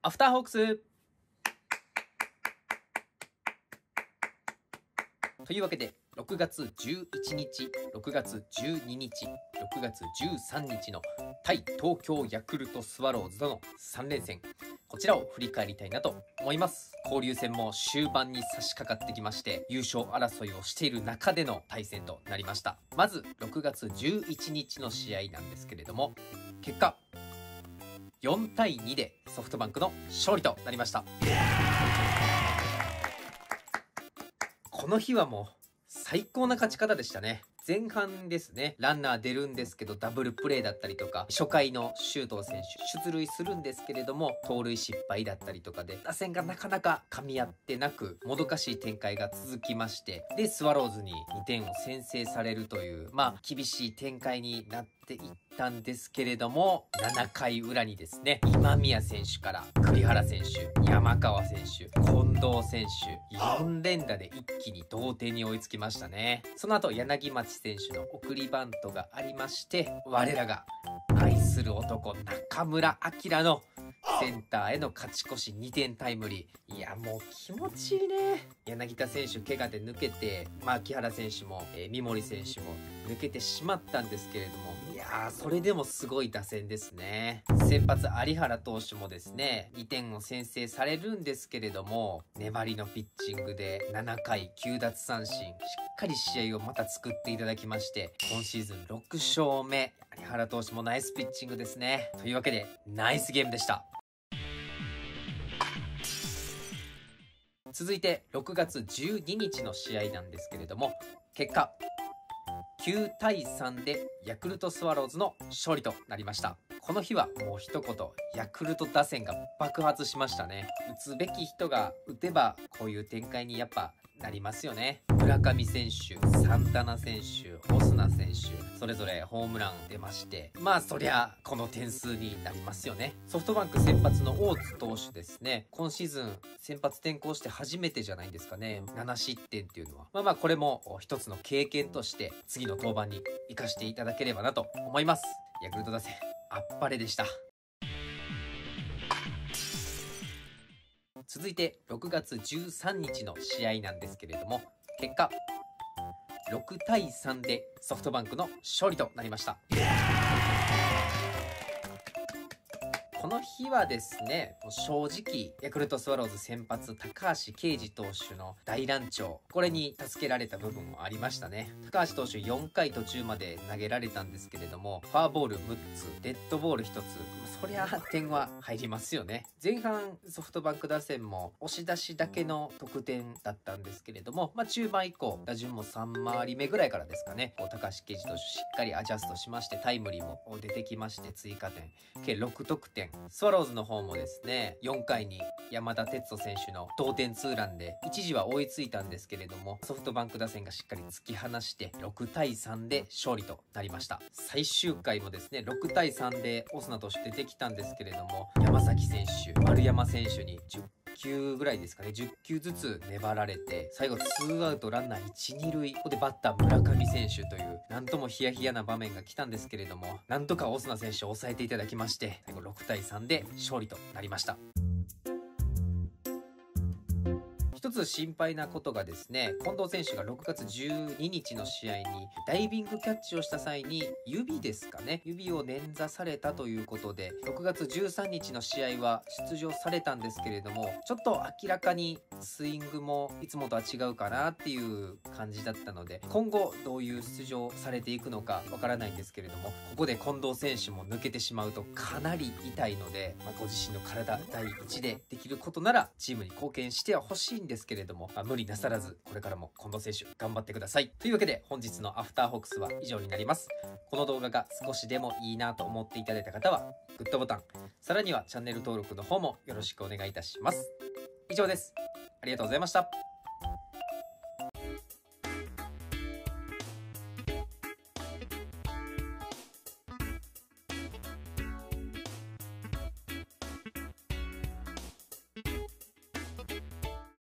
アフターホークスというわけで、6月11日、6月12日、6月13日の対東京ヤクルトスワローズとの3連戦、こちらを振り返りたいなと思います。交流戦も終盤に差し掛かってきまして、優勝争いをしている中での対戦となりました。まず、6月11日の試合なんですけれども、結果、4対2でソフトバンクの勝利となりました。この日はもう最高な勝ち方でしたね。前半ですね、ランナー出るんですけどダブルプレーだったりとか、初回の周東選手出塁するんですけれども盗塁失敗だったりとかで打線がなかなか噛み合ってなく、もどかしい展開が続きまして、でスワローズに2点を先制されるという、厳しい展開になっていったんですけれども、7回裏にですね、今宮選手から栗原選手、山川選手、近藤選手、4連打で一気に同点に追いつきましたね。その後柳町選手の送りバントがありまして、我らが愛する男中村晃のセンターへの勝ち越し2点タイムリー。いや、もう気持ちいいね。柳田選手怪我で抜けて、木原選手も、三森選手も抜けてしまったんですけれども、いやー、それでもすごい打線ですね。先発有原投手もですね、2点を先制されるんですけれども、粘りのピッチングで7回9奪三振、しっかり試合をまた作っていただきまして、今シーズン6勝目。有原投手もナイスピッチングですね。というわけで、ナイスゲームでした。続いて6月12日の試合なんですけれども、結果9対3でヤクルトスワローズの勝利となりました。この日はもう一言、ヤクルト打線が爆発しましたね。打つべき人が打てばこういう展開にやっぱなりますよね。村上選手、サンタナ選手、オスナ選手、それぞれホームラン出まして、そりゃこの点数になりますよね。ソフトバンク先発の大津投手ですね、今シーズン先発転向して初めてじゃないですかね。7失点っていうのはこれも一つの経験として次の登板に生かしていただければなと思います。ヤクルト打線あっぱれでした。続いて6月13日の試合なんですけれども、結果6対3でソフトバンクの勝利となりました。この日はですね、正直ヤクルトスワローズ先発高橋奎二投手の大乱調、これに助けられた部分もありましたね。高橋投手4回途中まで投げられたんですけれども、フォアボール6つ、デッドボール1つ、そりゃ点は入りますよね。前半ソフトバンク打線も押し出しだけの得点だったんですけれども、中盤以降打順も3回り目ぐらいからですかね、高橋奎二投手しっかりアジャストしまして、タイムリーも出てきまして追加点計6得点。スワローズの方もですね、4回に山田哲人選手の同点ツーランで一時は追いついたんですけれども、ソフトバンク打線がしっかり突き放して6対3で勝利となりました。最終回もですね、6対3でオスナ投手出てきたんですけれども、山崎選手、丸山選手に10球ぐらいですかね、10球ずつ粘られて、最後2アウトランナー1、2塁、ここでバッター村上選手というなんともヒヤヒヤな場面が来たんですけれども、なんとかオスナ選手を抑えていただきまして、最後6対3で勝利となりました。一つ心配なことがですね、近藤選手が6月12日の試合にダイビングキャッチをした際に指ですかね、指を捻挫されたということで、6月13日の試合は出場されたんですけれども、ちょっと明らかにスイングもいつもとは違うかなっていう感じだったので、今後どういう出場されていくのかわからないんですけれども、ここで近藤選手も抜けてしまうとかなり痛いので、ご自身の体第一でできることならチームに貢献してはほしいんですけれども、無理なさらずこれからも近藤選手頑張ってください。というわけで本日のアフターホークスは以上になります。この動画が少しでもいいなと思っていただいた方はグッドボタン、さらにはチャンネル登録の方もよろしくお願いいたします。以上です。ありがとうございました。